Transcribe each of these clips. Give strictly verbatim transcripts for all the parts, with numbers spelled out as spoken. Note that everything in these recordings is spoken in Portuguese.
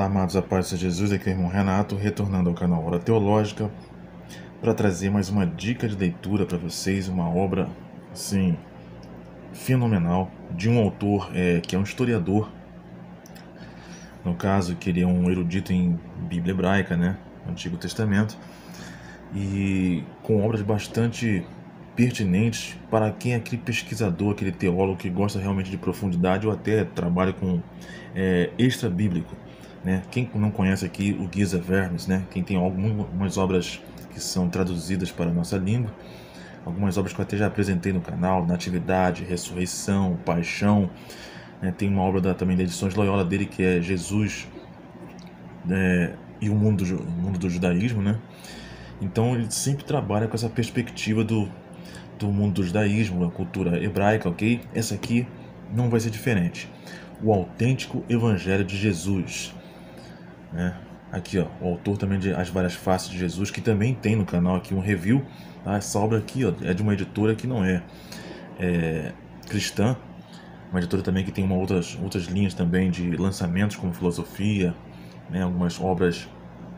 Olá, amados, a paz de Jesus, aqui é o irmão Renato, retornando ao canal Hora Teológica para trazer mais uma dica de leitura para vocês, uma obra, assim, fenomenal, de um autor é, que é um historiador, no caso, que ele é um erudito em Bíblia hebraica, né, Antigo Testamento, e com obras bastante pertinentes para quem é aquele pesquisador, aquele teólogo que gosta realmente de profundidade ou até trabalha com é, extra-bíblico. Né? Quem não conhece aqui o Geza Vermes, né? Quem tem algumas obras que são traduzidas para a nossa língua, algumas obras que eu até já apresentei no canal, Natividade, Ressurreição, Paixão, né? Tem uma obra da, também da Edições Loyola dele que é Jesus é, e o mundo, o mundo do judaísmo, né? Então ele sempre trabalha com essa perspectiva do, do mundo do judaísmo, da cultura hebraica, ok? Essa aqui não vai ser diferente. O autêntico Evangelho de Jesus. Né? Aqui, ó, o autor também de As Várias Faces de Jesus, que também tem no canal aqui um review. Tá? Essa obra aqui, ó, é de uma editora que não é, é cristã, uma editora também que tem uma outras, outras linhas também de lançamentos como filosofia, né? Algumas obras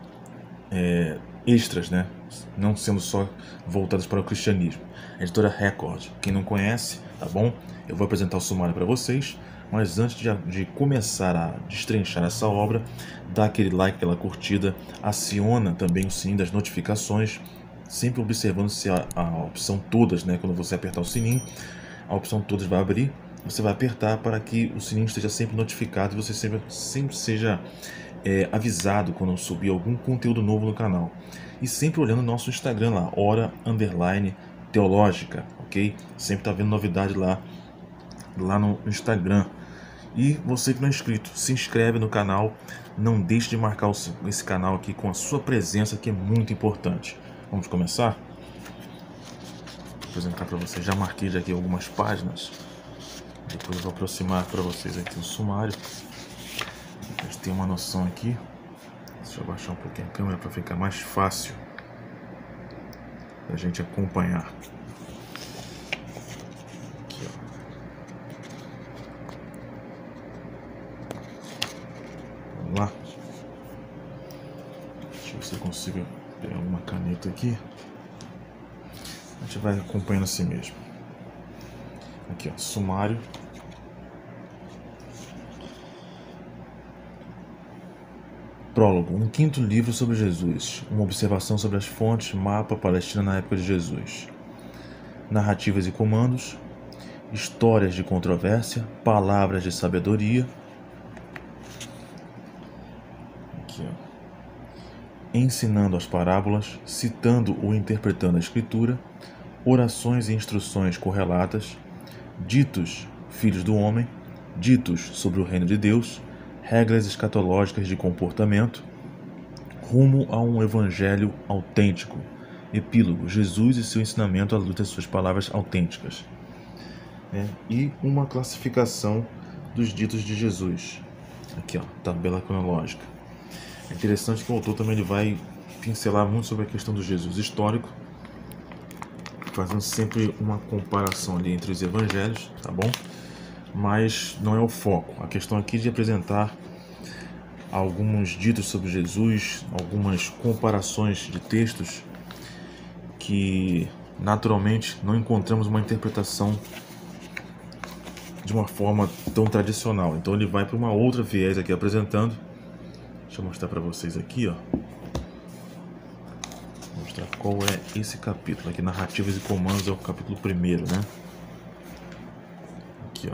é, extras, né? Não sendo só voltadas para o cristianismo. A editora Record, quem não conhece, tá bom? Eu vou apresentar o sumário para vocês. Mas antes de, de começar a destrinchar essa obra, dá aquele like, aquela curtida, aciona também o sininho das notificações, sempre observando se a, a opção todas, né, quando você apertar o sininho, a opção todas vai abrir, você vai apertar para que o sininho esteja sempre notificado e você sempre, sempre seja é, avisado quando subir algum conteúdo novo no canal. E sempre olhando o nosso Instagram lá, hora underline teológica, ok? Sempre tá vendo novidade lá, lá no Instagram. E você que não é inscrito, se inscreve no canal, não deixe de marcar esse canal aqui com a sua presença, que é muito importante. Vamos começar? Vou apresentar para vocês, já marquei já aqui algumas páginas, depois eu vou aproximar para vocês aqui o sumário, a gente tem uma noção aqui. Deixa eu abaixar um pouquinho a câmera para ficar mais fácil da gente acompanhar. Lá. Deixa eu ver se eu consigo pegar alguma caneta aqui. A gente vai acompanhando assim mesmo. Aqui, ó, sumário. Prólogo, um quinto livro sobre Jesus. Uma observação sobre as fontes, mapa Palestina na época de Jesus. Narrativas e comandos. Histórias de controvérsia. Palavras de sabedoria. Ensinando as parábolas, citando ou interpretando a escritura, orações e instruções correlatas, ditos filhos do homem, ditos sobre o reino de Deus, regras escatológicas de comportamento, rumo a um evangelho autêntico, epílogo, Jesus e seu ensinamento à luz das suas palavras autênticas, é, e uma classificação dos ditos de Jesus. Aqui, ó, tabela cronológica. É interessante que o autor também ele vai pincelar muito sobre a questão do Jesus histórico, fazendo sempre uma comparação ali entre os evangelhos, tá bom? Mas não é o foco. A questão aqui é de apresentar alguns ditos sobre Jesus, algumas comparações de textos que naturalmente não encontramos uma interpretação de uma forma tão tradicional. Então ele vai para uma outra viés aqui apresentando. Deixa eu mostrar para vocês aqui, ó. Vou mostrar qual é esse capítulo. Aqui, Narrativas e Comandos, é o capítulo primeiro, né? Aqui, ó.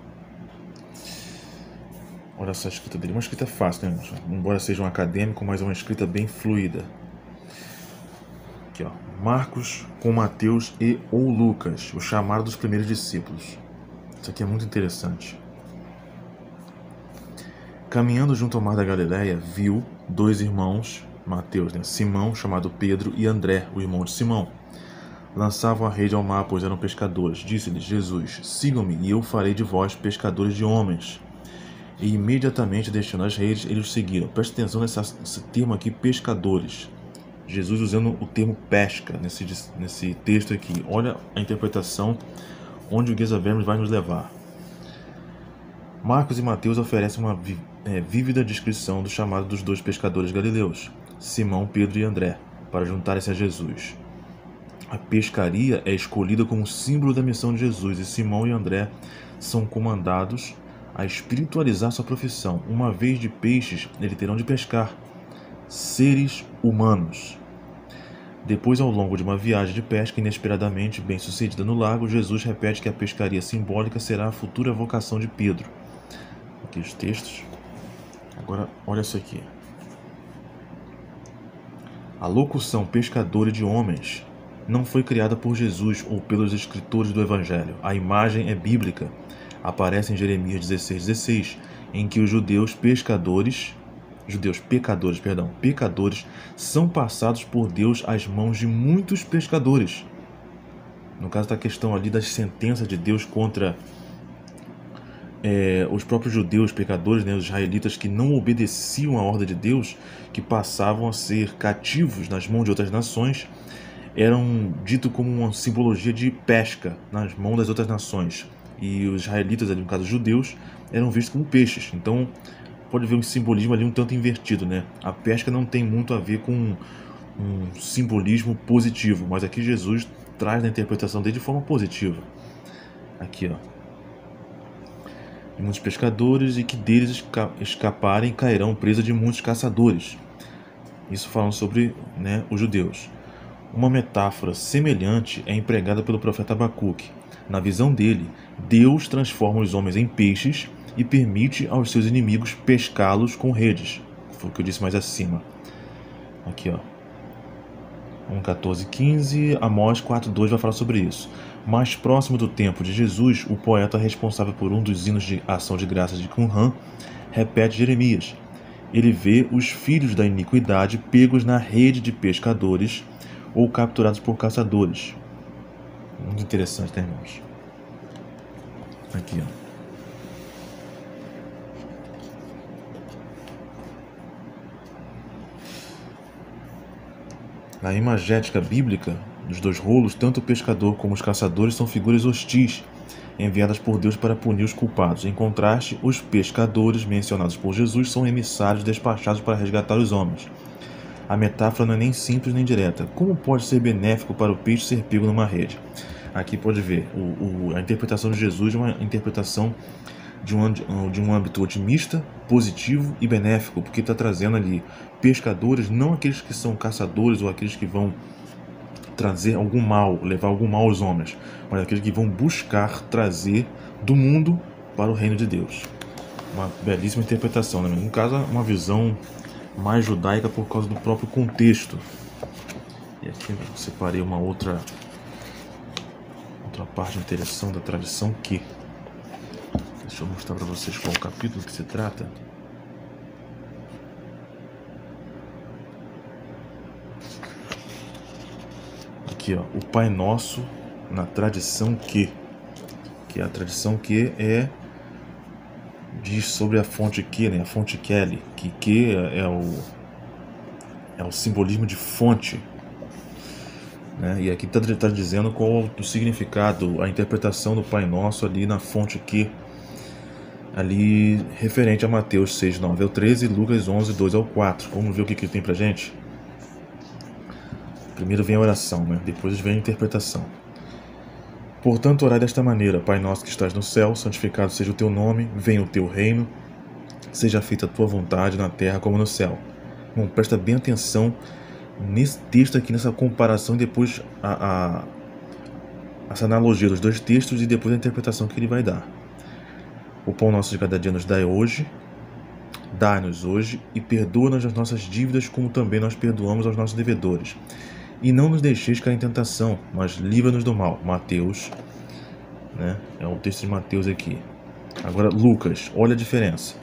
Olha só a escrita dele. Uma escrita fácil, né? Embora seja um acadêmico, mas é uma escrita bem fluida. Aqui, ó. Marcos com Mateus e ou Lucas, o chamado dos primeiros discípulos. Isso aqui é muito interessante. Caminhando junto ao mar da Galileia, viu dois irmãos, Mateus, né? Simão, chamado Pedro, e André, o irmão de Simão. Lançavam a rede ao mar, pois eram pescadores. Disse-lhes Jesus: sigam-me, e eu farei de vós pescadores de homens. E imediatamente, deixando as redes, eles o seguiram. Preste atenção nessa, nesse termo aqui, pescadores. Jesus usando o termo pesca nesse, nesse texto aqui. Olha a interpretação onde o Geza Vermes vai nos levar. Marcos e Mateus oferecem uma é, vívida descrição do chamado dos dois pescadores galileus, Simão, Pedro e André, para juntarem-se a Jesus. A pescaria é escolhida como símbolo da missão de Jesus, e Simão e André são comandados a espiritualizar sua profissão. Uma vez de peixes, eles terão de pescar seres humanos. Depois, ao longo de uma viagem de pesca inesperadamente bem sucedida no lago, Jesus repete que a pescaria simbólica será a futura vocação de Pedro. Aqui os textos. Agora, olha isso aqui. A locução pescador de homens não foi criada por Jesus ou pelos escritores do Evangelho. A imagem é bíblica. Aparece em Jeremias dezesseis, dezesseis, em que os judeus pescadores... judeus pecadores, perdão, pecadores, são passados por Deus às mãos de muitos pescadores. No caso da questão ali das sentenças de Deus contra é, os próprios judeus pecadores, né, os israelitas que não obedeciam à ordem de Deus, que passavam a ser cativos nas mãos de outras nações, eram dito como uma simbologia de pesca nas mãos das outras nações. E os israelitas, ali no caso os judeus, eram vistos como peixes. Então pode ver um simbolismo ali um tanto invertido, né? A pesca não tem muito a ver com um, um simbolismo positivo, mas aqui Jesus traz na interpretação dele de forma positiva. Aqui, ó. E muitos pescadores, e que deles esca escaparem cairão presa de muitos caçadores. Isso falando sobre, né, os judeus. Uma metáfora semelhante é empregada pelo profeta Abacuque. Na visão dele, Deus transforma os homens em peixes e permite aos seus inimigos pescá-los com redes. Foi o que eu disse mais acima. Aqui, ó. um, quatorze, quinze, Amós quatro, dois vai falar sobre isso. Mais próximo do tempo de Jesus, o poeta responsável por um dos hinos de ação de graças de Qumran repete Jeremias. Ele vê os filhos da iniquidade pegos na rede de pescadores ou capturados por caçadores. Muito interessante, né, irmãos? Aqui, ó. Na imagética bíblica dos dois rolos, tanto o pescador como os caçadores são figuras hostis, enviadas por Deus para punir os culpados. Em contraste, os pescadores mencionados por Jesus são emissários despachados para resgatar os homens. A metáfora não é nem simples nem direta. Como pode ser benéfico para o peixe ser pego numa rede? Aqui pode ver, o, o, a interpretação de Jesus é uma interpretação de um, de um âmbito otimista, positivo e benéfico, porque está trazendo ali pescadores, não aqueles que são caçadores ou aqueles que vão trazer algum mal, levar algum mal aos homens, mas aqueles que vão buscar trazer do mundo para o reino de Deus. Uma belíssima interpretação, né? No caso, uma visão mais judaica por causa do próprio contexto. E aqui eu separei uma outra outra parte interessante da tradição que... Deixa eu mostrar para vocês qual o capítulo que se trata. Aqui, ó, o Pai Nosso na tradição que, que é a tradição que é diz sobre a fonte que, né? A fonte Kelly, que que é o é o simbolismo de fonte, né? E aqui está tá dizendo qual o significado, a interpretação do Pai Nosso ali na fonte que, ali referente a Mateus seis, nove ao treze e Lucas onze, dois ao quatro. Vamos ver o que, que tem pra gente? Primeiro vem a oração, né? Depois vem a interpretação. Portanto, orai desta maneira: Pai nosso que estás no céu, santificado seja o teu nome, venha o teu reino, seja feita a tua vontade na terra como no céu. Bom, presta bem atenção nesse texto aqui, nessa comparação, e depois a, a, essa analogia dos dois textos e depois a interpretação que ele vai dar. O pão nosso de cada dia nos dai hoje, dá-nos hoje, e perdoa-nos as nossas dívidas, como também nós perdoamos aos nossos devedores. E não nos deixeis cair em tentação, mas livra-nos do mal. Mateus, né? É o texto de Mateus aqui. Agora, Lucas, olha a diferença.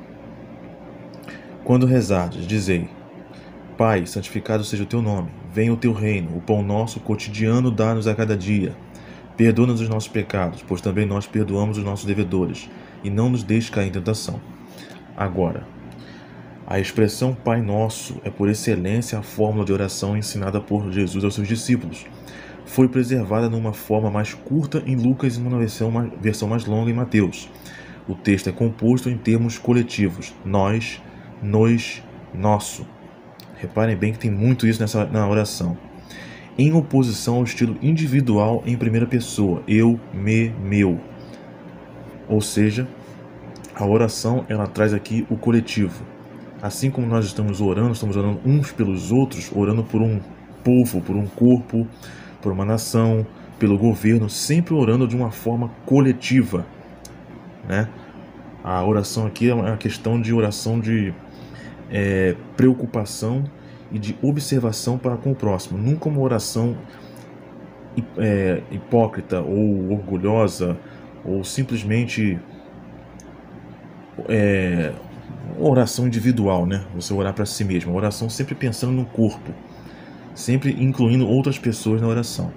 Quando rezardes, dizei: Pai, santificado seja o teu nome, venha o teu reino, o pão nosso cotidiano dá-nos a cada dia. Perdoa-nos os nossos pecados, pois também nós perdoamos os nossos devedores, e não nos deixes cair em tentação. Agora, a expressão Pai Nosso é por excelência a fórmula de oração ensinada por Jesus aos seus discípulos. Foi preservada numa forma mais curta em Lucas e numa versão mais, versão mais longa em Mateus. O texto é composto em termos coletivos: nós, nos, nosso. Reparem bem que tem muito isso nessa, na oração. Em oposição ao estilo individual em primeira pessoa: eu, me, meu. Ou seja, a oração ela traz aqui o coletivo. Assim como nós estamos orando, estamos orando uns pelos outros, orando por um povo, por um corpo, por uma nação, pelo governo, sempre orando de uma forma coletiva, né? A oração aqui é uma questão de oração de é, preocupação e de observação para com o próximo, nunca uma oração é, hipócrita ou orgulhosa ou simplesmente é, oração individual, né? Você orar para si mesmo, uma oração sempre pensando no corpo, sempre incluindo outras pessoas na oração.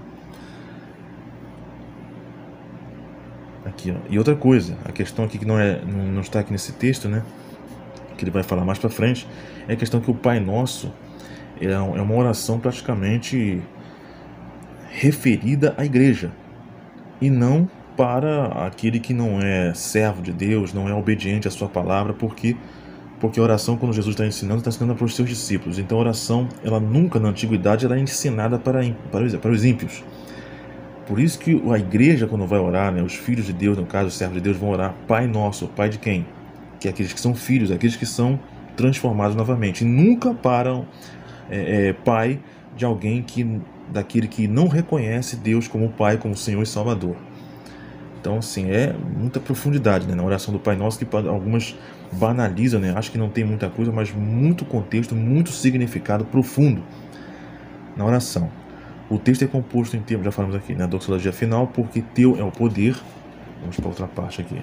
Aqui, ó. E outra coisa, a questão aqui que não, é, não, não está aqui nesse texto, né? Que ele vai falar mais para frente, é a questão que o Pai Nosso é uma oração praticamente referida à igreja e não para aquele que não é servo de Deus, não é obediente à sua palavra, porque porque a oração, quando Jesus está ensinando, está ensinando para os seus discípulos. Então a oração, ela nunca na antiguidade ela é ensinada para, para, os, para os ímpios. Por isso que a igreja, quando vai orar, né, os filhos de Deus, no caso os servos de Deus, vão orar Pai Nosso. Pai de quem? Que é aqueles que são filhos, aqueles que são transformados novamente. E nunca param é, é, pai de alguém que, daquele que não reconhece Deus como Pai, como Senhor e Salvador. Então, assim, é muita profundidade, né, na oração do Pai Nosso, que algumas banalizam, né, acho que não tem muita coisa, mas muito contexto, muito significado profundo na oração. O texto é composto em termos, já falamos aqui, na doxologia final, porque teu é o poder. Vamos para outra parte aqui.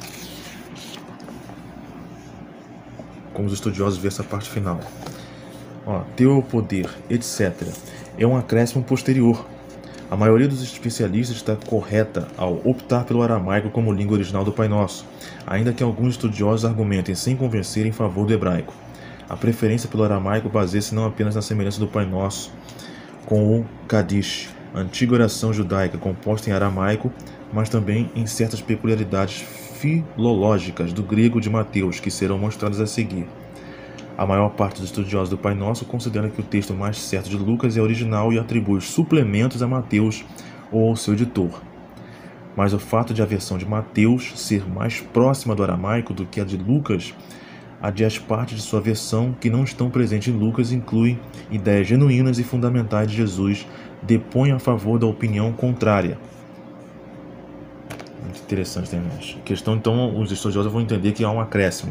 Como os estudiosos veem essa parte final. Ó, teu é o poder, etcétera. É um acréscimo posterior. A maioria dos especialistas está correta ao optar pelo aramaico como língua original do Pai Nosso, ainda que alguns estudiosos argumentem sem convencer em favor do hebraico. A preferência pelo aramaico baseia-se não apenas na semelhança do Pai Nosso com o Kadish, a antiga oração judaica composta em aramaico, mas também em certas peculiaridades filológicas do grego de Mateus, que serão mostradas a seguir. A maior parte dos estudiosos do Pai Nosso considera que o texto mais certo de Lucas é original e atribui suplementos a Mateus ou ao seu editor. Mas o fato de a versão de Mateus ser mais próxima do aramaico do que a de Lucas, a de as partes de sua versão que não estão presentes em Lucas incluem ideias genuínas e fundamentais de Jesus, depõem a favor da opinião contrária. Muito interessante também. A questão, então, os estudiosos vão entender que há um acréscimo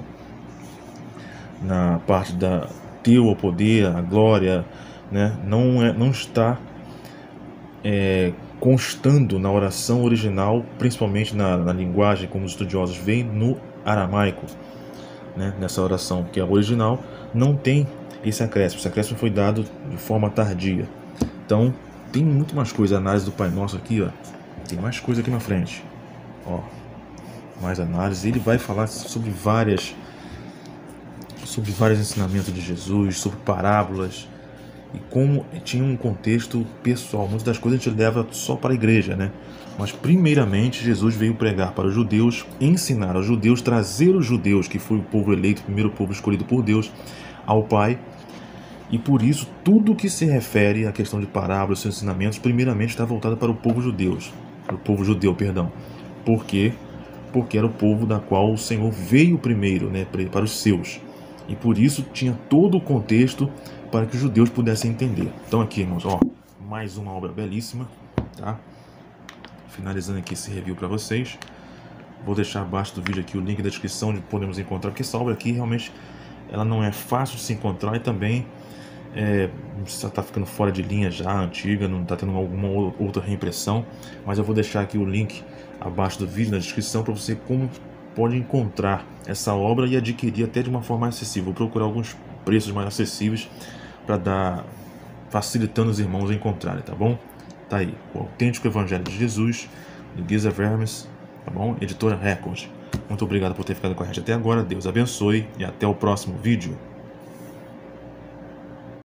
na parte da teu, o poder, a glória, né? não, é, não está é, constando na oração original, principalmente na, na linguagem, como os estudiosos veem, no aramaico, né? Nessa oração que é a original, não tem esse acréscimo. Esse acréscimo foi dado de forma tardia. Então, tem muito mais coisa. A análise do Pai Nosso aqui, ó, tem mais coisa aqui na frente. Ó, mais análise. Ele vai falar sobre várias sobre vários ensinamentos de Jesus, sobre parábolas e como tinha um contexto pessoal. Muitas das coisas a gente leva só para a igreja, né? Mas primeiramente Jesus veio pregar para os judeus, ensinar aos judeus, trazer os judeus, que foi o povo eleito, o primeiro povo escolhido por Deus, ao Pai. E por isso tudo que se refere à questão de parábolas, seus ensinamentos, primeiramente está voltado para o povo judeu, para o povo judeu, perdão. Por quê? Porque era o povo da qual o Senhor veio primeiro, né, para os seus. E por isso tinha todo o contexto para que os judeus pudessem entender. Então aqui, irmãos, ó, mais uma obra belíssima, tá? Finalizando aqui esse review para vocês. Vou deixar abaixo do vídeo aqui o link da descrição onde podemos encontrar, porque essa obra aqui realmente ela não é fácil de se encontrar e também é, está ficando fora de linha já, antiga, não está tendo alguma outra reimpressão. Mas eu vou deixar aqui o link abaixo do vídeo na descrição para você como pode encontrar essa obra e adquirir até de uma forma mais acessível. Vou procurar alguns preços mais acessíveis para dar, facilitando os irmãos a encontrarem, tá bom? Tá aí, o Autêntico Evangelho de Jesus, do Giza Vermes, tá bom? Editora Record. Muito obrigado por ter ficado com a gente até agora, Deus abençoe e até o próximo vídeo.